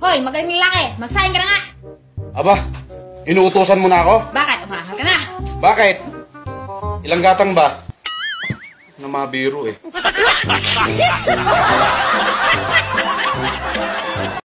Hoy, magaling lalaki. Magsahin ka na nga. Aba, inuutosan mo na ako? Bakit? Umaasal ka na. Bakit? Ilang gatang ba? Na mabiro eh.